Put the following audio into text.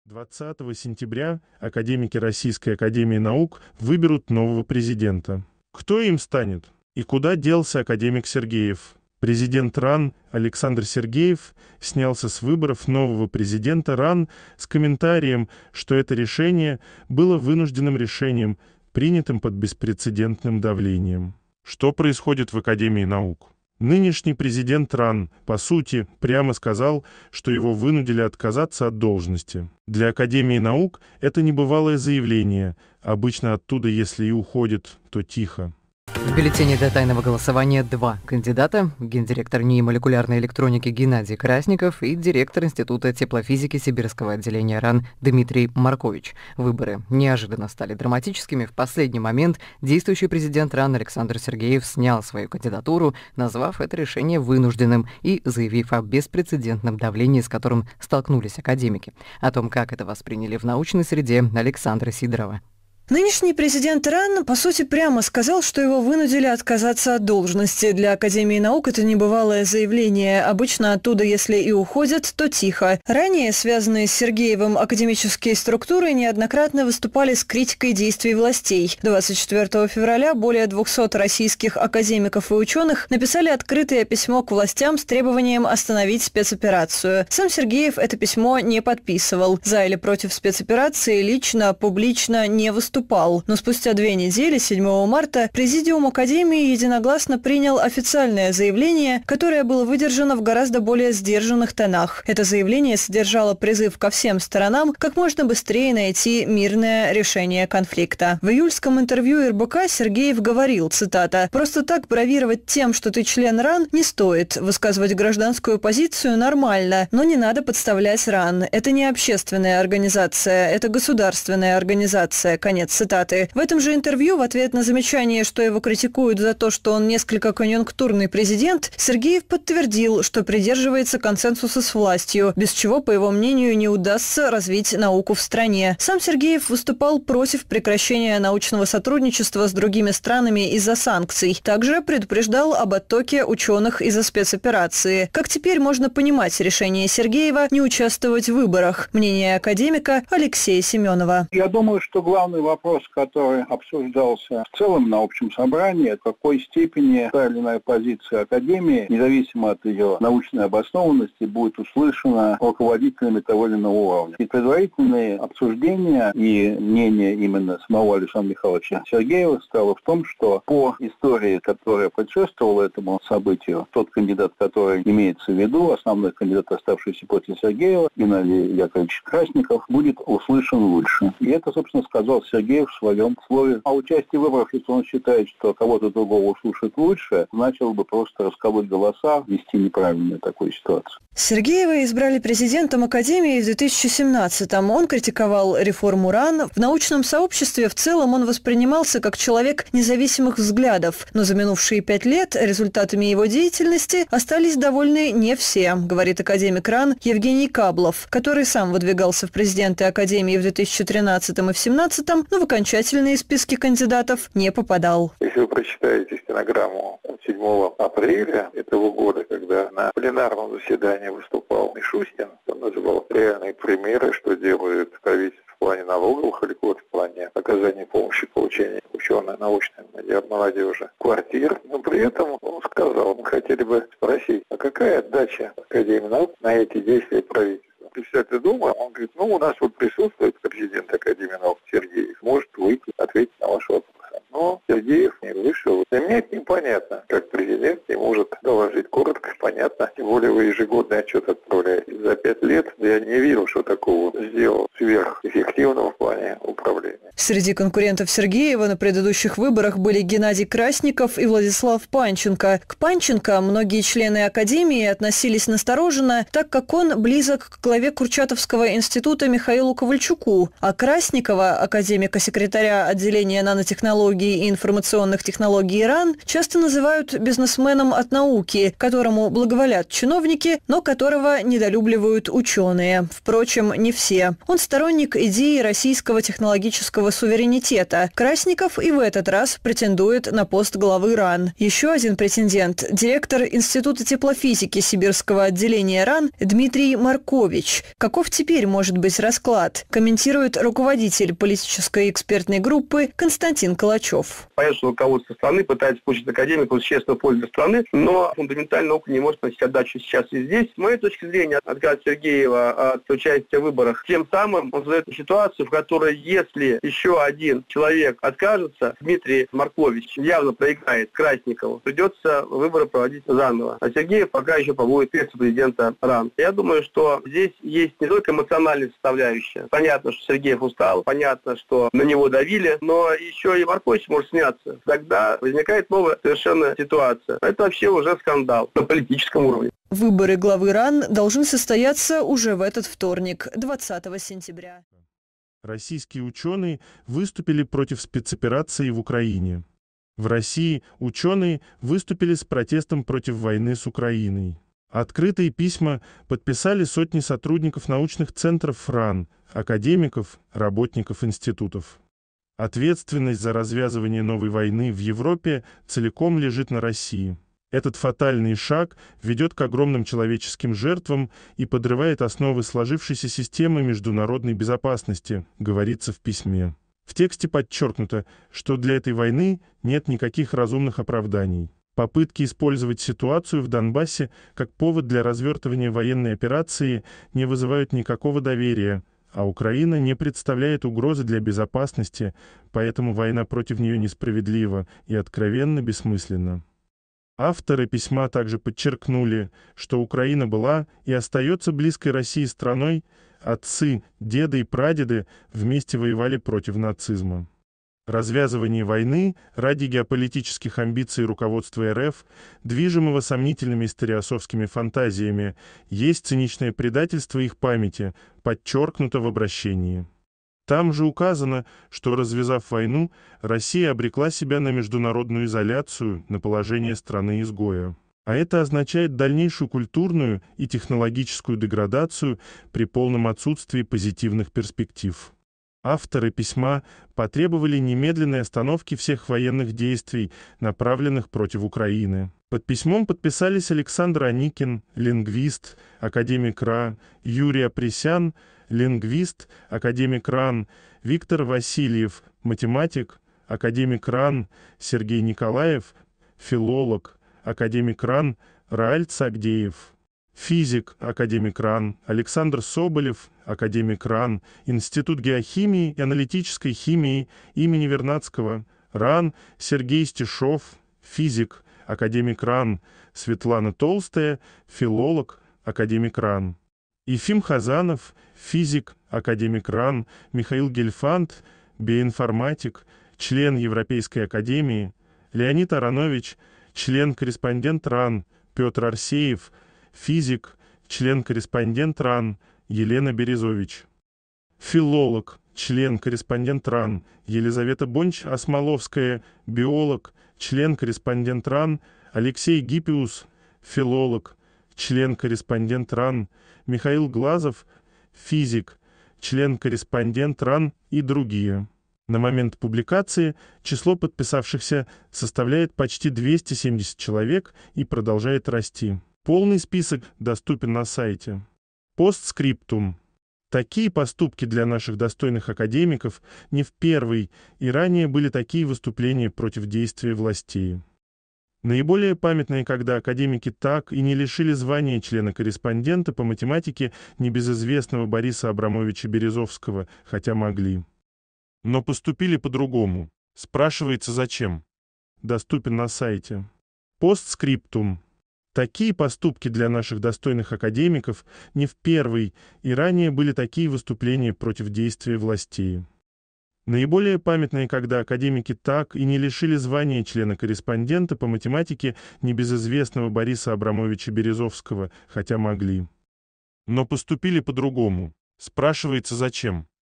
20 сентября академики Российской академии наук выберут нового президента. Кто им станет? И куда делся академик Сергеев? Президент РАН Александр Сергеев снялся с выборов нового президента РАН с комментарием, что это решение было вынужденным решением, принятым под беспрецедентным давлением. Что происходит в Академии наук? Нынешний президент РАН, по сути, прямо сказал, что его вынудили отказаться от должности. Для Академии наук это небывалое заявление. Обычно оттуда, если и уходит, то тихо. В бюллетене для тайного голосования два кандидата: гендиректор НИИ молекулярной электроники Геннадий Красников и директор Института теплофизики Сибирского отделения РАН Дмитрий Маркович. Выборы неожиданно стали драматическими. В последний момент действующий президент РАН Александр Сергеев снял свою кандидатуру, назвав это решение вынужденным и заявив о беспрецедентном давлении, с которым столкнулись академики. О том, как это восприняли в научной среде, Александра Сидорова. Нынешний президент РАН, по сути, прямо сказал, что его вынудили отказаться от должности. Для Академии наук это небывалое заявление. Обычно оттуда, если и уходят, то тихо. Ранее связанные с Сергеевым академические структуры неоднократно выступали с критикой действий властей. 24 февраля более 200 российских академиков и ученых написали открытое письмо к властям с требованием остановить спецоперацию. Сам Сергеев это письмо не подписывал. За или против спецоперации лично, публично не выступал. Но спустя 2 недели, 7 марта, Президиум Академии единогласно принял официальное заявление, которое было выдержано в гораздо более сдержанных тонах. Это заявление содержало призыв ко всем сторонам как можно быстрее найти мирное решение конфликта. В июльском интервью РБК Сергеев говорил, цитата: «Просто так бравировать тем, что ты член РАН, не стоит. Высказывать гражданскую позицию нормально, но не надо подставлять РАН. Это не общественная организация, это государственная организация». Конец цитаты. В этом же интервью в ответ на замечание, что его критикуют за то, что он несколько конъюнктурный президент, Сергеев подтвердил, что придерживается консенсуса с властью, без чего, по его мнению, не удастся развить науку в стране. Сам Сергеев выступал против прекращения научного сотрудничества с другими странами из-за санкций. Также предупреждал об оттоке ученых из-за спецоперации. Как теперь можно понимать решение Сергеева не участвовать в выборах? Мнение академика Алексея Семенова. Я думаю, что главный вопрос, который обсуждался в целом на общем собрании, в какой степени та или иная позиция Академии, независимо от ее научной обоснованности, будет услышана руководителями того или иного уровня. И предварительные обсуждения и мнение именно самого Александра Михайловича Сергеева стало в том, что по истории, которая предшествовала этому событию, тот кандидат, который имеется в виду, основной кандидат, оставшийся после Сергеева, Геннадий Яковлевич Красников, будет услышан лучше. И это, собственно, сказал Сергеев в своем слове. А участие в выборах, если он считает, что кого-то другого услышать лучше, значило бы просто расколоть голоса, вести неправильную такую ситуацию. Сергеева избрали президентом Академии в 2017-м. Он критиковал реформу РАН. В научном сообществе в целом он воспринимался как человек независимых взглядов. Но за минувшие 5 лет результатами его деятельности остались довольны не все, говорит академик РАН Евгений Каблов, который сам выдвигался в президенты Академии в 2013 и 2017, но в окончательные списки кандидатов не попадал. Если вы прочитаете стенограмму 7 апреля этого года, когда на пленарном заседании выступал Мишустин, он называл реальные примеры, что делает правительство в плане налоговых льгот, в плане оказания помощи, получения ученой-научной молодежи квартир. Но при этом он сказал, мы хотели бы спросить, а какая отдача Академии наук на эти действия правительства? Председатель Думы, он говорит, у нас вот присутствует президент Академии наук Сергеев, может выйти, ответить на ваши вопросы. Но Сергеев не вышел. Для меня это непонятно, как президент не может доложить коротко, понятно. Тем более вы ежегодный отчет отправляете. За 5 лет я не видел, что такого сделал сверхэффективного в плане управления. Среди конкурентов Сергеева на предыдущих выборах были Геннадий Красников и Владислав Панченко. К Панченко многие члены Академии относились настороженно, так как он близок к главе Курчатовского института Михаилу Ковальчуку, а Красникова, академика-секретаря отделения нанотехнологий и информационных технологий РАН, часто называют бизнесменом от науки, которому благоволят чиновники, но которого недолюбливают ученые. Впрочем, впрочем, не все. Он сторонник идеи российского технологического суверенитета. Красников и в этот раз претендует на пост главы РАН. Еще один претендент – директор Института теплофизики Сибирского отделения РАН Дмитрий Маркович. Каков теперь может быть расклад? Комментирует руководитель политической экспертной группы Константин Калачев. Понятно, что руководство страны пытается получить академиков с честной пользой для страны, но фундаментальная наука не может носить отдачу сейчас и здесь. С моей точки зрения, отказ Сергеева от участия в выборах, тем самым он создает ситуацию, в которой, если еще один человек откажется, Дмитрий Маркович явно проиграет Красникову, придется выборы проводить заново. А Сергеев пока еще побудет вице-президента РАН. Я думаю, что здесь есть не только эмоциональная составляющая. Понятно, что Сергеев устал, понятно, что на него давили, но еще и Маркович может сняться. Тогда возникает новая совершенно ситуация. Это вообще уже скандал на политическом уровне. Выборы главы РАН должны состояться уже в этот вторник, 20 сентября. Российские ученые выступили против спецоперации в Украине. В России ученые выступили с протестом против войны с Украиной. Открытые письма подписали сотни сотрудников научных центров РАН, академиков, работников институтов. Ответственность за развязывание новой войны в Европе целиком лежит на России. Этот фатальный шаг ведет к огромным человеческим жертвам и подрывает основы сложившейся системы международной безопасности, говорится в письме. В тексте подчеркнуто, что для этой войны нет никаких разумных оправданий. Попытки использовать ситуацию в Донбассе как повод для развертывания военной операции не вызывают никакого доверия, а Украина не представляет угрозы для безопасности, поэтому война против нее несправедлива и откровенно бессмысленна. Авторы письма также подчеркнули, что Украина была и остается близкой России страной, отцы, деды и прадеды вместе воевали против нацизма. Развязывание войны ради геополитических амбиций руководства РФ, движимого сомнительными историосовскими фантазиями, есть циничное предательство их памяти, подчеркнуто в обращении. Там же указано, что, развязав войну, Россия обрекла себя на международную изоляцию, на положение страны-изгоя. А это означает дальнейшую культурную и технологическую деградацию при полном отсутствии позитивных перспектив. Авторы письма потребовали немедленной остановки всех военных действий, направленных против Украины. Под письмом подписались Александр Аникин, лингвист, академик РА, Юрий Апресян, лингвист, академик РАН, Виктор Васильев, математик, академик РАН, Сергей Николаев, филолог, академик РАН, Рааль Цагдеев, физик, академик РАН, Александр Соболев, академик РАН, Институт геохимии и аналитической химии имени Вернадского, РАН, Сергей Стешов, физик, академик РАН, Светлана Толстая, филолог, академик РАН. Ефим Хазанов, физик, академик РАН, Михаил Гельфанд, биоинформатик, член Европейской академии, Леонид Аронович, член-корреспондент РАН, Петр Арсеев, физик, член-корреспондент РАН, Елена Березович. Филолог, член-корреспондент РАН, Елизавета Бонч-Осмоловская, биолог, член-корреспондент РАН, Алексей Гиппиус, филолог, член-корреспондент РАН, Михаил Глазов, физик, член-корреспондент РАН и другие. На момент публикации число подписавшихся составляет почти 270 человек и продолжает расти. Полный список доступен на сайте. Постскриптум. Такие поступки для наших достойных академиков не в первый, и ранее были такие выступления против действий властей. Наиболее памятные, когда академики так и не лишили звания члена-корреспондента по математике небезызвестного Бориса Абрамовича Березовского, хотя могли. Но поступили по-другому. Спрашивается, зачем? Доступен на сайте. Постскриптум. Такие поступки для наших достойных академиков не в первый, и ранее были такие выступления против действий властей. Наиболее памятные, когда академики так и не лишили звания члена-корреспондента по математике небезызвестного Бориса Абрамовича Березовского, хотя могли. Но поступили по-другому. Спрашивается, зачем?